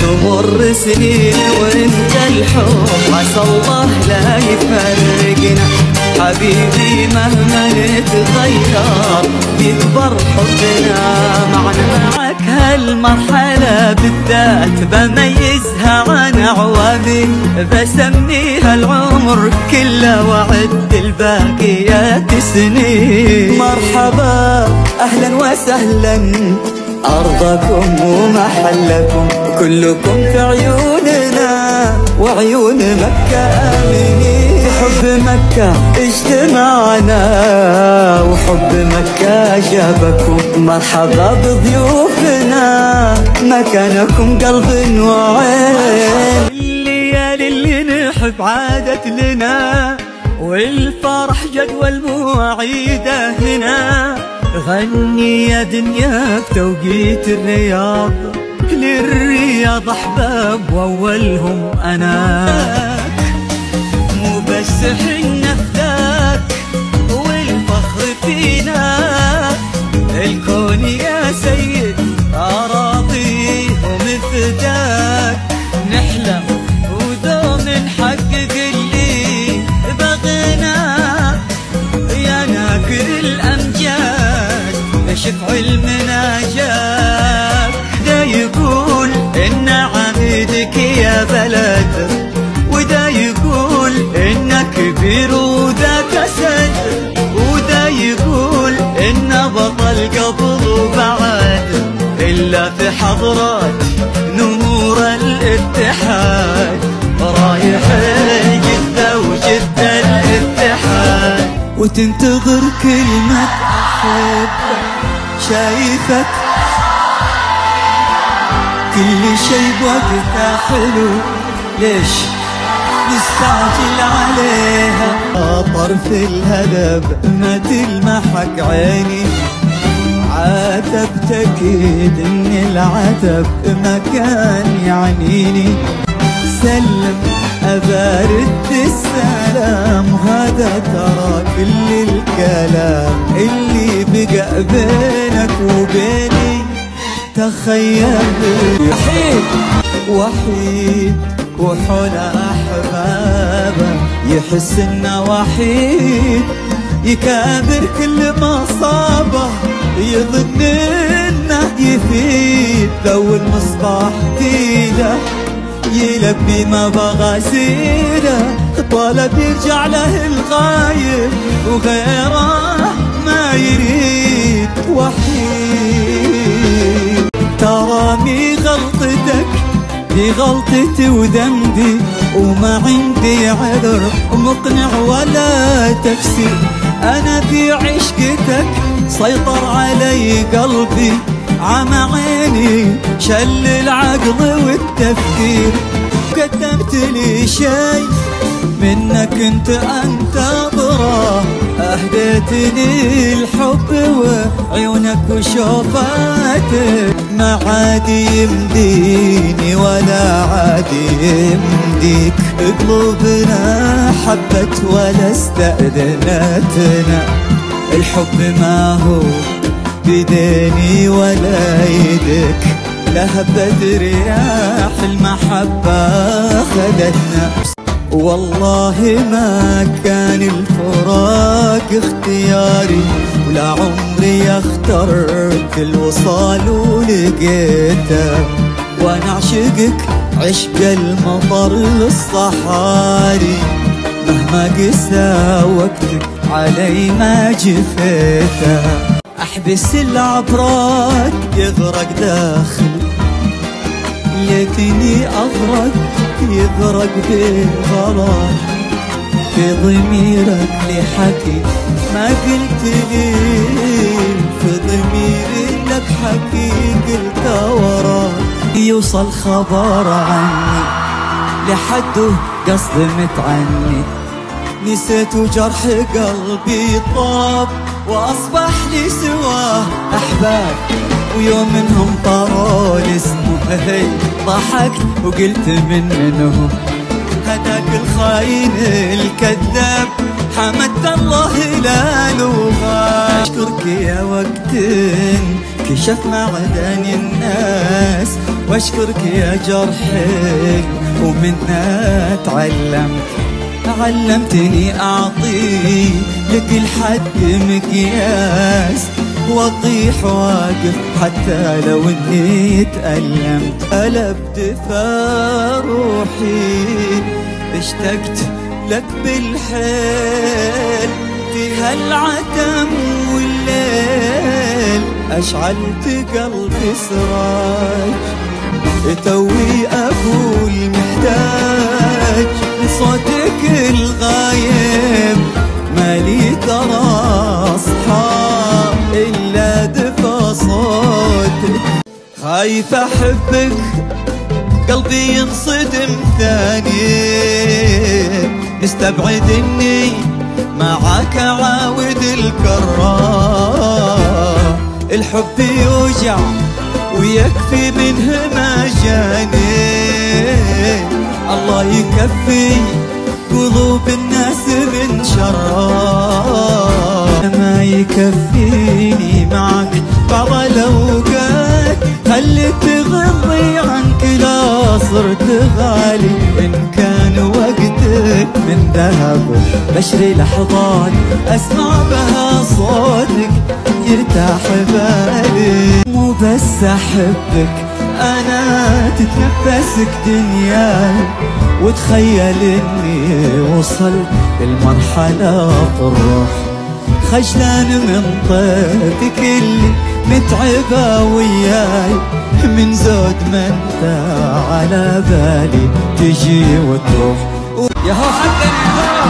تمر سنين وانت الحب عسى الله لا يفرقنا. حبيبي مهما نتغير يكبر حبنا معنا. معك هالمرحلة بالذات بميزها عن عوامي، بسميها العمر كله وعد الباقيات سنين. مرحبا أهلا وسهلا أرضكم ومحلكم، كلكم في عيوننا وعيون مكة آمنين. حب مكة اجتمعنا وحب مكة جابكم، مرحبا بضيوفنا مكانكم قلب وعين. الليالي اللي نحب عادت لنا والفرح جدوى المواعيده هنا. غني يا دنيا بتوقيت الرياض، للرياض أحباب وأولهم أنا. مو بس حنا فداك والفخر فينا، الكون يا سيد أراضيهم فداك. نحلم ودوم نحقق اللي بغيناه، يا ناكر الأمجاد شفع المناجات. دا يقول إن عميدك يا بلد، ودا يقول إنك كبير وذاك أسد، ودا يقول إن بطل قبل وبعد إلا في حضرات نمور الاتحاد. رايح جدة وجدة الاتحاد، وتنتظر كلمة أحبك. شايفك كل شي بوقتها حلو، ليش نستعجل عليها؟ طرف الهدف ما تلمحك عيني، عاتب تأكيد ان العتب ما كان يعنيني. سلم أبارد السلام، هذا ترى كل الكلام اللي بقى بينك وبيني. تخيل وحيد وحيد وحول أحبابه، يحس إنه وحيد يكابر كل ما صابه، يظن إنه يفيد. لو المصباح كيده يلبي ما بغى سيده، طالب يرجع له الغايب وغيره ما يريد. وحيد تراني غلطتك دي غلطتي وذنبي، وما عندي عذر مقنع ولا تفسير. أنا في عشقتك سيطر علي قلبي، عمى عيني شل العقل والتفكير. قدمت لي شي منك انت انتظره، اهديتني الحب وعيونك وشوفاتك. ما عادي يمديني ولا عادي يمديك، قلوبنا حبت ولا استأذنتنا. الحب ما هو بديني ولا يدك، لهبت رياح المحبة خدتنا. والله ما كان الفراق اختياري، ولا عمري اخترت الوصال ولقيته. وانا اعشقك عشق المطر للصحاري، مهما قسى وقتك علي ما جفيته. احبس العبرات يغرق داخل، ليتني اغرق يغرق بالغلط. في ضميرك لحكي ما قلت لي، في ضميري لك حكي قلت وراك. يوصل خبر عني لحده قصد متعني، نسيت وجرح قلبي طاب واصبح لي سواه احباب. ويوم منهم طاروا اسمه هي، ضحكت وقلت منهم هداك الخاين الكذاب. حمدت الله لا لغة، اشكرك يا وقت كشف معدن الناس واشكرك يا جرحي ومنها علمتني اعطي لكل حد مقياس واطيح واقف حتى لو اني تألمت. قلب دفا روحي اشتقت لك بالحيل في هالعتم والليل أشعلت قلبي سراج توي أقول محتاج لصوتك الغايب مالي ترى أصحاب إلا دفا صوتك. خايف أحبك قلبي ينصدم ثاني مستبعد إني معاك عاود الكرار. الحب يوجع ويكفي منه ما جاني الله يكفي قلوب الناس من شرار. ما يكفيني معك بعض الأوقات خليت تغضي عنك لا صرت غالي إن كان وقتك من ذهب بشري لحظات أسمع بها صوتك يرتاح بالي. مو بس أحبك أنا تتنفسك دنياي وتخيل إني وصلت للمرحلة في الروح خجلان من طيفك اللي متعبة وياي من زود ما انت على بالي تجي وتروح. يا هو حقا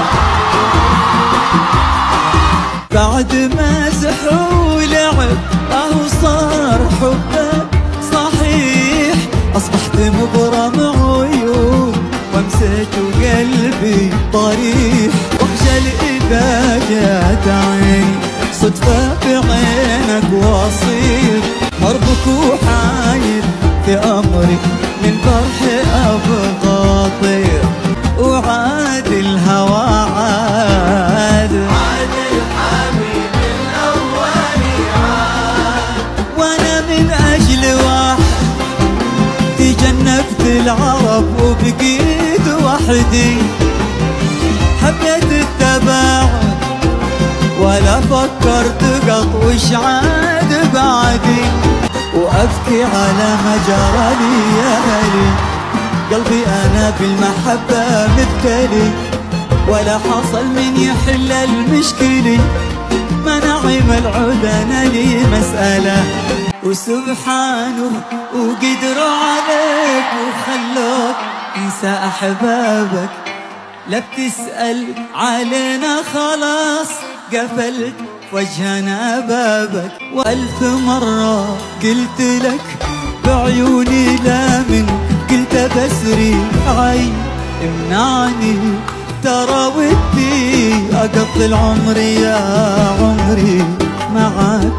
بعد ما زحوا ولعب اهو صار حبك صحيح اصبحت مغرم عيون وامسك قلبي طريح واخجل اذا جات عيني صدفة في عينك واصير حربك وحايل في امري من فرحي ابغى اطير وعاد الهوى عاد الحبيب الاولي عاد وانا من اجل واحد تجنبت العرب وبقيت وحدي حبيت التباعد ولا فكرت قط عاد بعدي وابكي على ما جرى لي يا هلي قلبي انا بالمحبه مبتلي ولا حصل من يحل المشكله منعي ملعود انا لي مساله وسبحانه وقدروا عليك وخلوك تنسى احبابك لا بتسأل علينا خلاص قفلت وجهنا بابك. وألف مرة قلت لك بعيوني لا من قلت بسري عين امنعني ترى ودي أقضي العمر يا عمري معاك.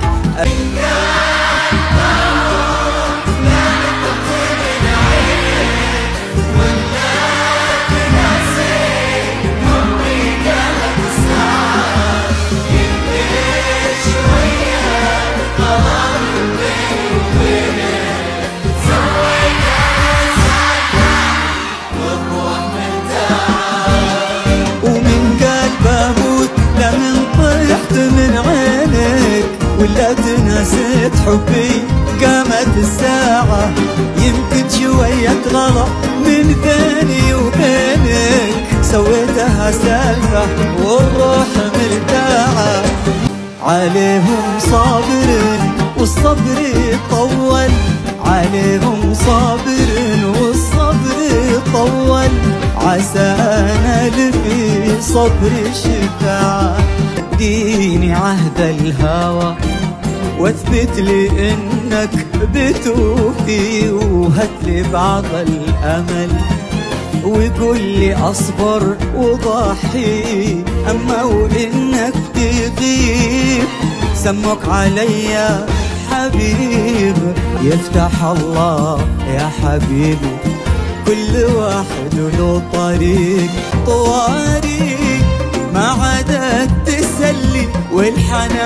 ولا تنسيت حبي قامت الساعة يمكن شوية غلط من بيني وبينك سويتها سالفة والروح مرتاحة عليهم صابر والصبر طول عليهم صابر والصبر طول عسى أنال في صبر شفاعة. اديني عهد الهوى واثبت لي انك بتوفي وهاتلي بعض الامل وقول لي اصبر وضحي اما وانك تغيب سمك عليا حبيب يفتح الله يا حبيبي كل واحد له طريق طواريق ما عدا التسلي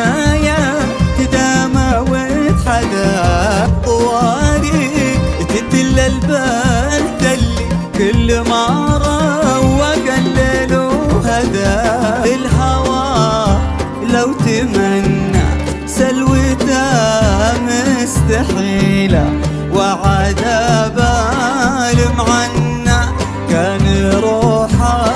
والحنايا تدامى وتحدى طواريق كل البال دلي كل ما روق الليل وهدى الهوى لو تمنى سلوته مستحيلة وعدا بال معنا كان روحه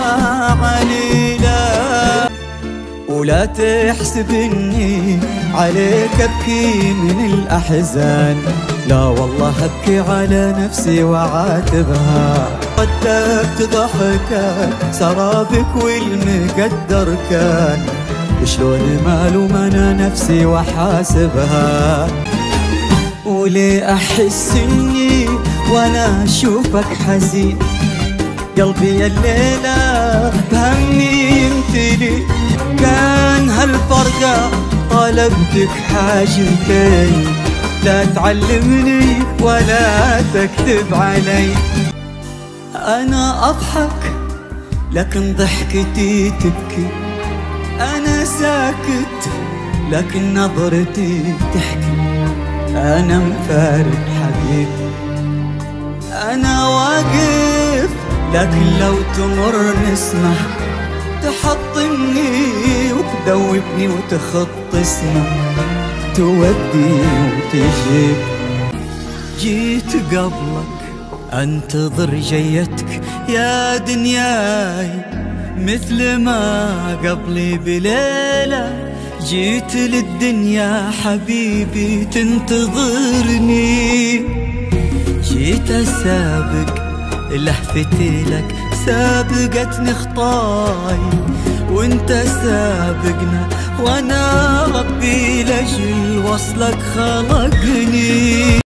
عليلة. ولا تحسب اني عليك ابكي من الاحزان، لا والله ابكي على نفسي وعاتبها. قدرت ضحكك سرابك والمقدر كان، وشلون ما الوم انا نفسي وحاسبها. وليه احس اني وانا اشوفك حزين قلبي الليله بهمي يمتلي. كان هالفرقه طلبتك حاجتين، لا تعلمني ولا تكتب علي. انا اضحك لكن ضحكتي تبكي، انا ساكت لكن نظرتي تحكي. انا مفارق حبيبي، انا واقف لكن لو تمر نسمح تحطمني وتذوبني وتخط اسمه تودي وتجيب. جيت قبلك انتظر جيتك يا دنياي، مثل ما قبلي بليلة جيت للدنيا حبيبي تنتظرني. جيت اسابق لهفتي لك سابقتني خطاي، وانت سابقنا وانا ربي لاجل وصلك خلقني.